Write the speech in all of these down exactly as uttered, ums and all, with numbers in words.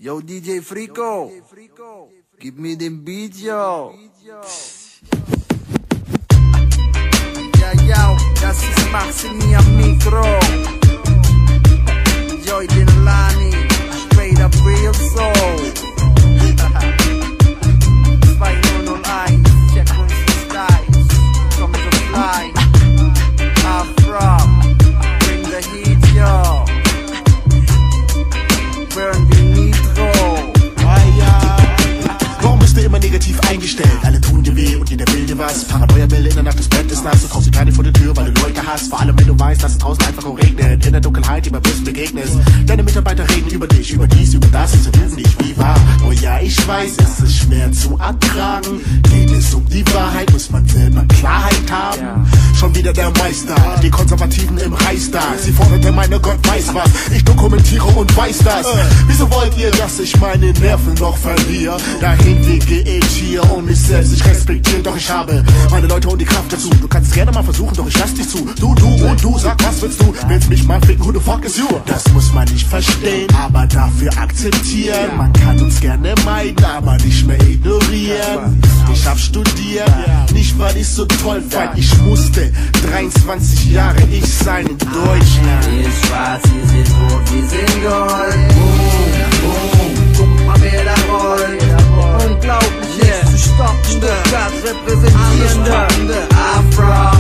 Yo, D J Frico, gib mir den Beat, yo. Ja, ja, das ist Maximi am Mikro. Joy Dinalani, straight up real soul. zwei null null eins, check unsere Styles, komm so fly. Afro, bring the heat, yo. Burn wie Nitro. Ah ja. Warum bist du immer negativ eingestellt? Alle tun dir weh und jeder will dir was. Paranoia-Welle in der Nacht, das Bett ist nass. Du traust dich gar nicht vor der Tür, weil du Leute hast. Vor allem wenn du weißt, dass es draußen einfach auch regnet. In der Dunkelheit immer bist begegnest. Deine Mitarbeiter reden über dich, über dies, über das. Und zerlügen dich wie wahr. Oh ja, ich weiß, es ist schwer zu ertragen. Geht es um die Wahrheit, muss man selber Klarheit haben. Ja. Schon wieder der Meister, die Konservativen im Reichstag. Sie forderte meine Gott weiß was. Ich dokumentiere und weiß das. Äh. Wieso wollt ihr, dass ich meine Nerven noch verliere? Dahin wege ich hier um mich selbst. Ich respektiere, doch ich habe meine Leute und die Kraft dazu. Du kannst es gerne mal versuchen, doch ich lass dich zu. Du, du und du, sag, was willst du? Willst mich mal ficken, who the fuck is you? Das muss man nicht verstehen, aber dafür akzeptieren. Man kann uns gerne meiden, aber nicht mehr ignorieren. Ich hab studiert, nicht weil ich so toll fand. Ich musste dreiundzwanzig Jahre ich sein in Deutschland. Hier ist schwarz, hier sind rot, wir sind gold. Boom, boom, guck mal wer da rollt. Unglaublich yeah. Ist zu stoppen, Stuttgart repräsentierende Afro,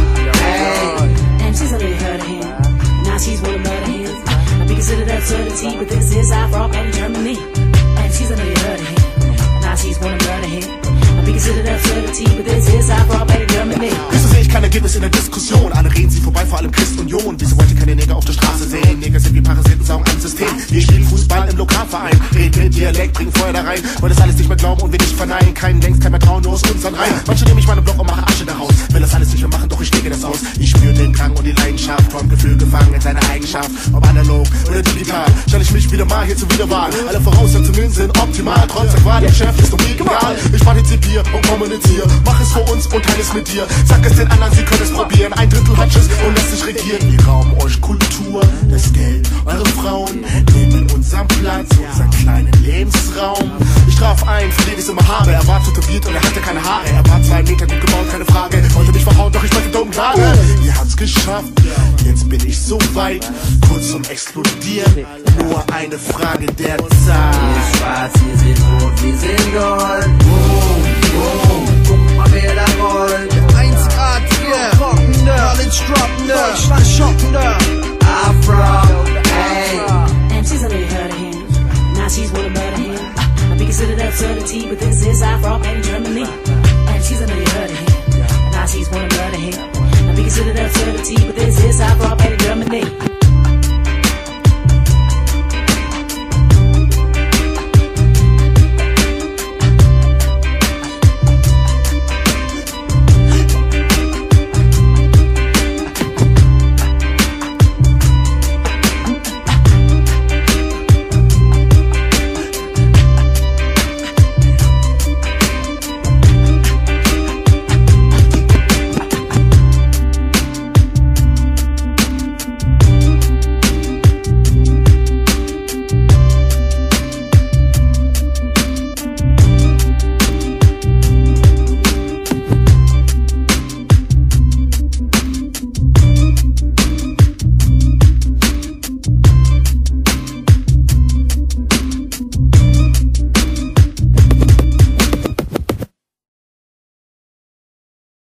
hey. And she's already heard of him, now she's wanna murder him. I be considered absurdity, but this is Afro and Germany. And she's already heard of him, now she's wanna murder him. I be considered absurdity, but this is Afro and Germany. Wieso sehe ich keine Ergebnisse in der Diskussion? Alle reden sie vorbei, vor allem Christ Union. Wieso wollt ihr keine Neger auf der Straße sehen? Neger sind wie Parasiten, saugen am System. Wir spielen Fußball im Lokalverein, reden mit Dialekt, bringen Feuer da rein. Wollen das alles nicht mehr glauben und wir nicht verneinen. Keinen längst, kein mehr trauen, nur aus unseren Reihen. Manche nehmen mich meinen Block und machen Asche daraus. Will das alles nicht mehr machen, doch ich lege das aus. Ich spüre den Drang und die Leidenschaft, vom Gefühl gefangen in seiner Eigenschaft. Ob analog oder digital, stelle ich mich wieder mal hier zur Wiederwahl. Alle Voraussetzungen sind optimal, trotz der Qual, der Chef ist doch egal. Ich partizipiere und kommuniziere, mach es für uns und teile es mit dir. Sag es den anderen, sie können es probieren. Ein Drittel hat es und lässt sich regieren. Wir rauben euch Kultur, das Geld, eure Frauen nehmen unseren Platz, unseren kleinen Lebensraum. Ich traf einen, für den ich immer habe. Er war tätowiert und er hatte keine Haare. Er war zwei Meter gut gebaut, keine Frage. Wollte mich verhauen, doch ich wollte dumm gerade. Ihr habt's geschafft, jetzt bin ich so weit, kurz zum Explodieren. Nur eine Frage der Zeit. Hier ist schwarz, hier sind rot, wir sind gold. Boom, boom, guck mal wer da rollt. Einzigartige, rockende, College droppende, Deutschland schockende Afro, hey. And she's already heard of him, now she's wanna murder him. I be considered absurdity, but this is Afro and Germany. And she's already heard of him, now she's wanna murder him. I be considered absurdity, but this is Afro and Germany.